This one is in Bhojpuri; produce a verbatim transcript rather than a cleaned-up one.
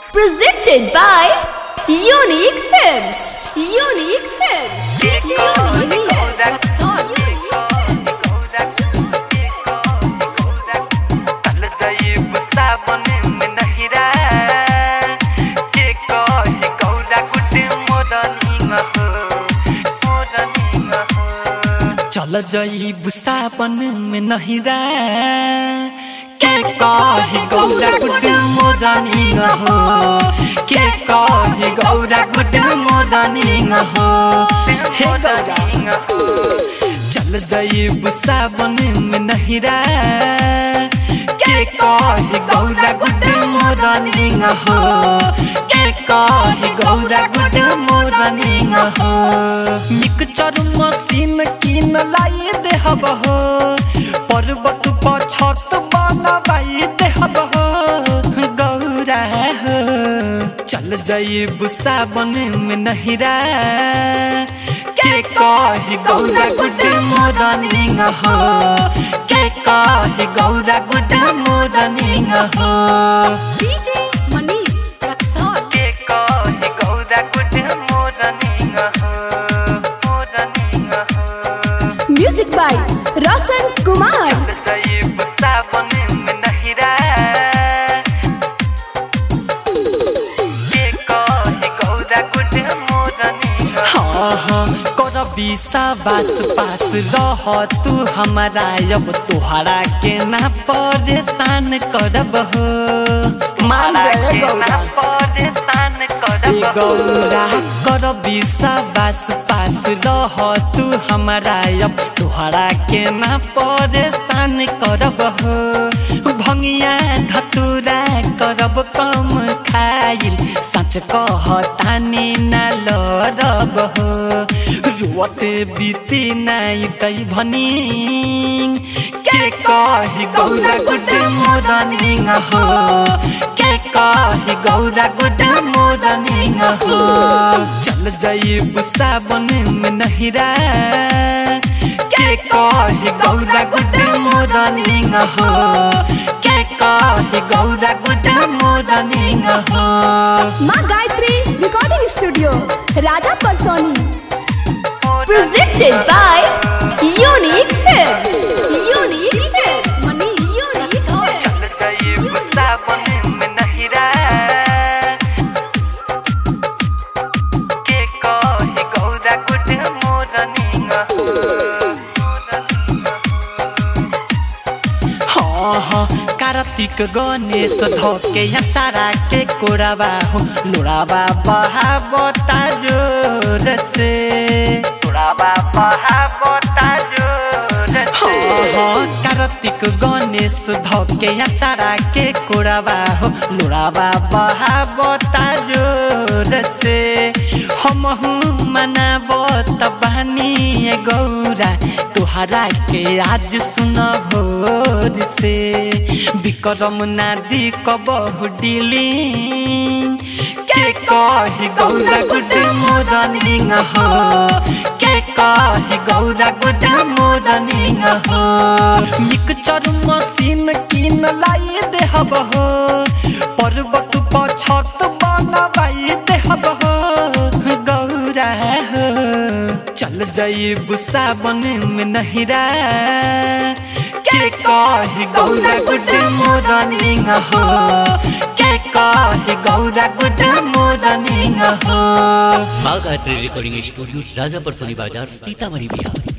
Presented by Unique Films. Unique Films. चल जाई बुसापन में नहिरा के कहे गौरा गुड मोरानी हो के कहे गौरा गुड मोरानी हो हे गौरा चल जाई बुसापन में नहिरा के कहे गौरा गुड मोरानी हो के कहे गौरा गुड मोरानी हो मिक्सचर मशीन किन लाई देहब हो पर्वत पर छत बनवाई देहब हो गौरा हो चल जाई बुसावन में नहिरा के कहे गौरा गुड मोरानी हो के कहे गौरा गुड मोरानी हो डीजे मनीष रक्सौल के कहे गौरा गुड मोरानी हो म्यूजिक बाय रोशन कुमार बास पास रह तू हमारा अब तोहरा के ना परेशान करब हो मारा के ना परेशान करब गौरा कर बास पास रह तू हमारा अब तोहरा के ना परेशान करब हो भंगिया धतूरा करब कम खाइल सच कहतानी ना लड़ब हो रुवते बीते नाई तई भनी के कहे गौरा गुड मोरानी हो के कहे गौरा गुड मोरानी हो चल जाई बुसावन में नहिरा के कहे गौरा गुड मोरानी हो के कहे गौरा गुड मोरानी हो माँ Gayatri recording studio Raja Parsoni presented by Unique Films. Unique Films. Unique Films. चल जाई बुसावन में नहिरा के कहे गौरा गुड मोरानी हो हाँ कार्तिक गणेश धोके चारा के कोराबा हो लोराबा बहाबता जोर से लोराबा बहाबता जोर से हाँ कार्तिक गणेश धोके चारा के कोराबा हो लोराबा बहाबता जोर से हम मनाबत बहनी गौरा तुहरा के आज सुन भोर से विक्रम नादी कबहु डिलिंग के कहे गौरा गुड मोरानी हो के कहे गौरा गुड मोरानी हो मिक्सचर मशीन किन लाई देहब हो पर्वत पर छत बनवाई देहब हो गौरा हो चल जाई बुसावन में नहिरा के कहे गौरा गुड मोरानी हो के कहे गौरा गुड मोरानी हो माँ गायत्री रिकॉर्डिंग स्टूडियो राजापुर सोनी बाजार सीतामढ़ी बिहार।